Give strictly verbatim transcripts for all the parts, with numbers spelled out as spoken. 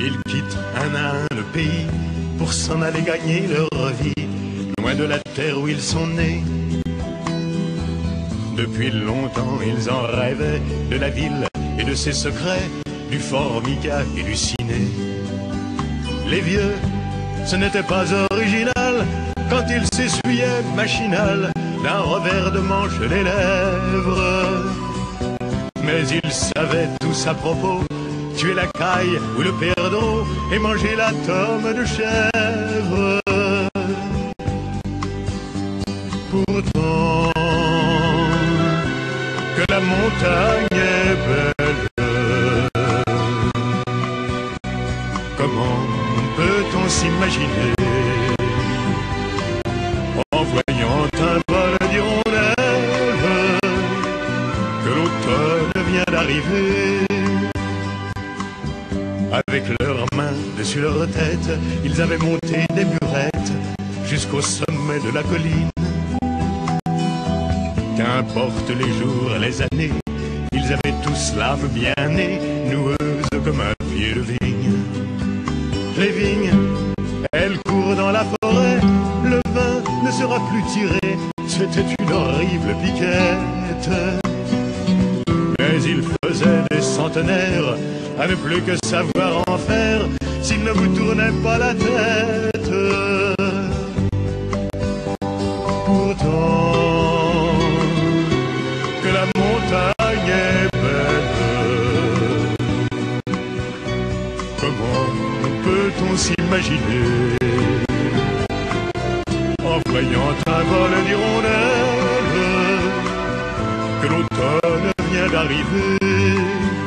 Ils quittent un à un le pays pour s'en aller gagner leur vie, loin de la terre où ils sont nés. Depuis longtemps ils en rêvaient, de la ville et de ses secrets, du Formica et du ciné. Les vieux, ce n'était pas original quand ils s'essuyaient machinal d'un revers de manche les lèvres. Mais ils savaient tous à propos, tuer la caille ou le perdreau et manger la tome de chèvre. Pourtant, que la montagne est belle, comment peut-on s'imaginer en voyant un vol d'hirondelles que l'automne vient d'arriver? Avec leurs mains dessus leur tête, ils avaient monté des burettes jusqu'au sommet de la colline. Qu'importe les jours, les années, ils avaient tous l'âme bien née, noueuse comme un pied de vigne. Les vignes, elles courent dans la forêt, le vin ne sera plus tiré, c'était une horrible piquette. Mais ils faisaient des centenaires à ne plus que savoir en faire s'ils ne vous tournaient pas la tête. Pourtant, que la montagne est belle, comment peut-on s'imaginer en voyant un vol d'hirondelles que l'automne vient d'arriver?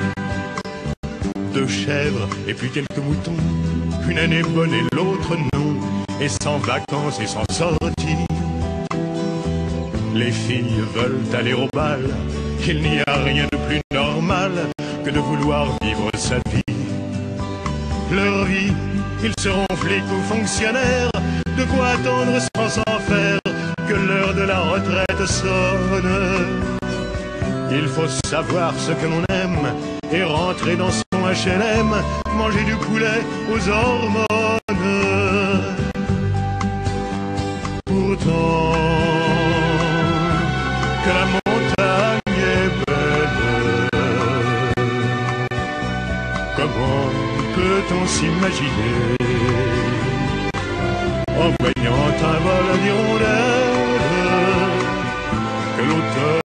Deux chèvres et puis quelques moutons, une année bonne et l'autre non, et sans vacances et sans sortie. Les filles veulent aller au bal, il n'y a rien de plus normal que de vouloir vivre sa vie. Leur vie, ils seront flics ou fonctionnaires, de quoi attendre sans s'en faire que l'heure de la retraite sonne. Il faut savoir ce que l'on aime et rentrer dans son H L M, manger du poulet aux hormones. Pourtant, que la montagne est belle, comment peut-on s'imaginer en voyant un vol d'hirondelles que l'automne